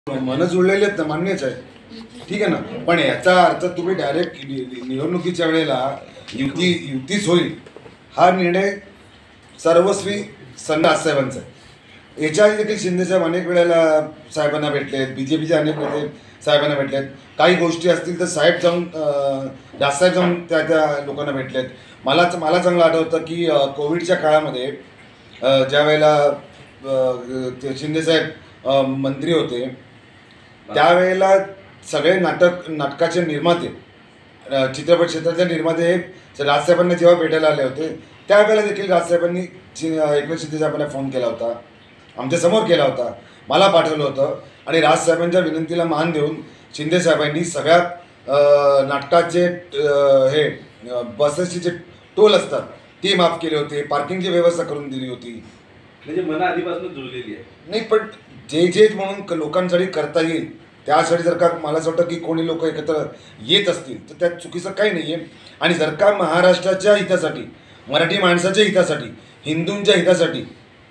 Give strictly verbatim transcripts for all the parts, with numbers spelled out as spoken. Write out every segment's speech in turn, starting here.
मन जुळलेले आहेत ना, मान्यच आहे, ठीक आहे ना. पण याचा अर्थ तुम्ही डायरेक्ट निवडणुकीच्या वेळेला युती युतीच होईल हा निर्णय सर्वस्वी संडास साहेबांचा आहे. याच्या देखील शिंदेसाहेब अनेक वेळेला साहेबांना भेटलेत, बी जे पीचे अनेक नेते साहेबांना भेटलेत. काही गोष्टी असतील तर साहेब जाऊन दाससाहेब जाऊन त्या त्या लोकांना भेटलेत. मला मला चांगलं आठवतं की कोविडच्या काळामध्ये ज्या वेळेला शिंदेसाहेब मंत्री होते त्यावेळेला सगळे नाटक नाटकाचे निर्माते, चित्रपट क्षेत्राचे निर्माते राजसाहेबांना जेव्हा भेटायला आले होते त्यावेळेला देखील राजसाहेबांनी एकनाथ शिंदेसाहेबांना फोन केला होता, आमच्यासमोर केला होता, मला पाठवलं होतं. आणि राजसाहेबांच्या विनंतीला मान देऊन शिंदेसाहेबांनी सगळ्या नाटकाचे हे बसेसचे जे टोल असतात ती माफ केले होते, पार्किंगची व्यवस्था करून दिली होती. म्हणजे मना आधीपासून जुळलेली आहे. नाही, पण जे जे म्हणून लोकांसाठी करता येईल त्यासाठी जर का मला असं वाटतं की कोणी लोक एकत्र येत असतील तर त्यात चुकीचं काही नाही आहे. आणि जर का महाराष्ट्राच्या हितासाठी, मराठी माणसाच्या हितासाठी, हिंदूंच्या हितासाठी,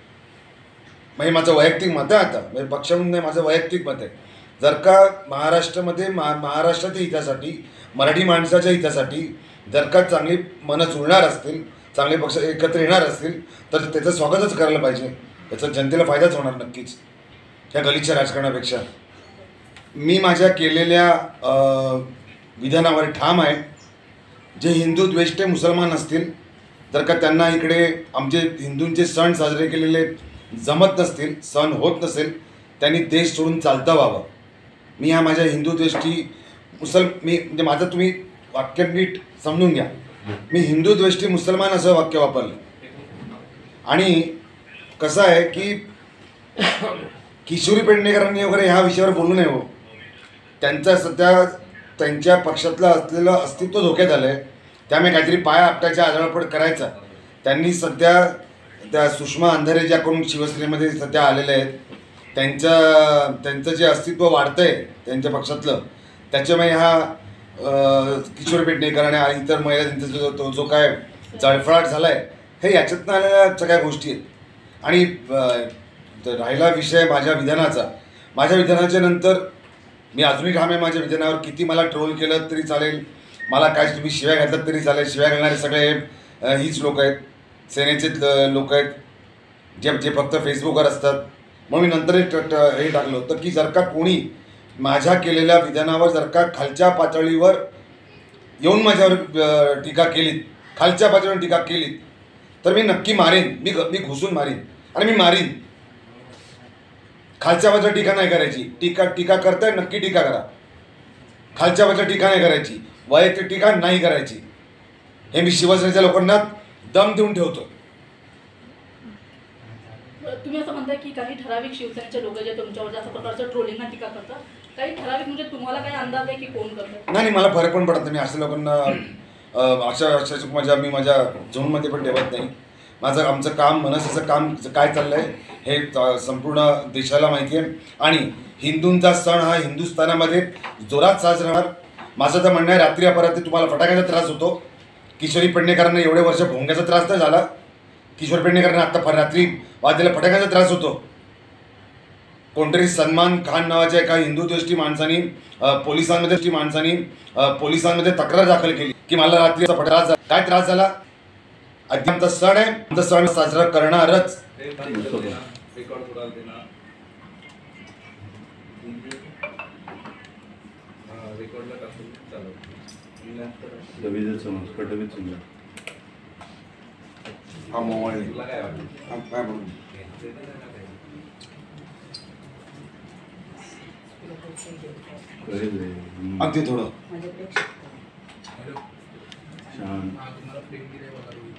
म्हणजे माझं वैयक्तिक मत आहे, आता म्हणजे पक्ष म्हणून नाही, माझं वैयक्तिक मत आहे, जर का महाराष्ट्रामध्ये महा महाराष्ट्राच्या हितासाठी, मराठी माणसाच्या हितासाठी जर का चांगली मनं जुळणार असतील, चांगले पक्ष एकत्र येणार असतील तर त्याचं स्वागतच करायला पाहिजे. याचा जनतेला फायदाच होणार नक्कीच ह्या गलिच्छ राजकारणापेक्षा. मी माझ्या केलेल्या विधानावर ठाम आहे. जे हिंदू द्वेष्टे मुसलमान असतील, जर का त्यांना इकडे आमचे हिंदूंचे सण साजरे केलेले जमत नसतील, सण होत नसेल, त्यांनी देश सोडून चालता व्हावं. मी हा माझ्या हिंदू द्वेष्टी मुसल मी म्हणजे माझं तुम्ही वाक्य नीट समजून घ्या. मी हिंदू द्वेष्टी मुसलमान असं वाक्य वापरलं. आणि कसं आहे की किशोरी पेडणेकरांनी वगैरे ह्या विषयावर बोलू नये हो. त्यांचा सध्या त्यांच्या पक्षातलं असलेलं अस्तित्व धोक्यात आलं आहे. त्यामुळे काहीतरी पाया आपटायच्या आदळपड करायचा. त्यांनी सध्या त्या सुषमा अंधारे ज्या कोण शिवसेनेमध्ये सध्या आलेल्या आहेत त्यांचं त्यांचं जे अस्तित्व वाढतं आहे त्यांच्या पक्षातलं, त्याच्यामुळे हा किशोरी पेडणेकर आणि इतर महिला त्यांचा जो तो जो काय जळफळाट झाला आहे हे याच्यातनं आलेल्या सगळ्या गोष्टी आहेत. आणि राहिला विषय माझ्या विधानाचा, माझ्या विधानाच्या नंतर मी अजूनही ठाम आहे माझ्या विधानावर. किती मला ट्रोल केलं तरी चालेल, मला काय तुम्ही शिव्या घातलात तरी चालेल. शिव्या घालणारे सगळे हीच लोक आहेत, सेनेचेच लोक आहेत जे जे फक्त फेसबुकवर असतात. मग मी नंतर हे टाकलं होतं की जर का कोणी माझ्या केलेल्या विधानावर जर का खालच्या पातळीवर येऊन माझ्यावर टीका केलीत, खालच्या पातळीवर टीका केलीत तर मी नक्की मारेन. मी मी घुसून मारीन आणि मी मारीन. खालच्या बाजूला टीका नाही करायची. टीका टीका करताय नक्की टीका करा, खालच्या बाजूला टीका नाही करायची, वैयक्तिक टीका नाही करायची. हे मी शिवसेनेच्या लोकांना दम देऊन ठेवतो. तुम्ही असं म्हणताय की काही ठराविक शिवसेनेचे लोक जे तुमच्यावर अशा प्रकारचं ट्रोलिंगना टीका करतात, काही ठराविक म्हणजे तुम्हाला काही अंदाज आहे की कोण करतात? नाही, मला फरक पण पडत नाही. मी अशा लोकांना अशा अशा माझ्या मी माझ्या झोनमध्ये पण ठेवत नाही. माझं आमचं काम, मनसेचं काम काय चाललं आहे हे संपूर्ण देशाला माहिती आहे. आणि हिंदूंचा सण हा हिंदुस्थानामध्ये जोरात साजरा होणार. माझं तर म्हणणं आहे रात्री अपरात्री तुम्हाला फटाक्याचा त्रास होतो. किशोरी पेडणेकरांना एवढे वर्ष भोंग्याचा त्रास तर झाला, किशोरी पेडणेकरांना आत्ता फर रात्री वाजलेला फटाक्याचा त्रास होतो. कोणतरी सलमान खान नावाच्या एका हिंदू द्वेष्टी माणसानी पोलिसांमध्ये माणसानी पोलिसांमध्ये तक्रार दाखल केली की मला रात्रीचा त्रास झाला. काय त्रास झाला? आमचा सण आहे, आमचा सण साजरा करणारच. हा मोबाईल काय म्हणून अगदी थोडं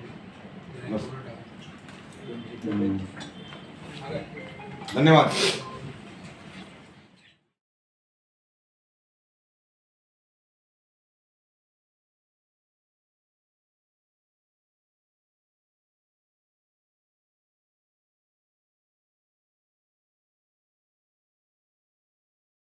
धन्यवाद.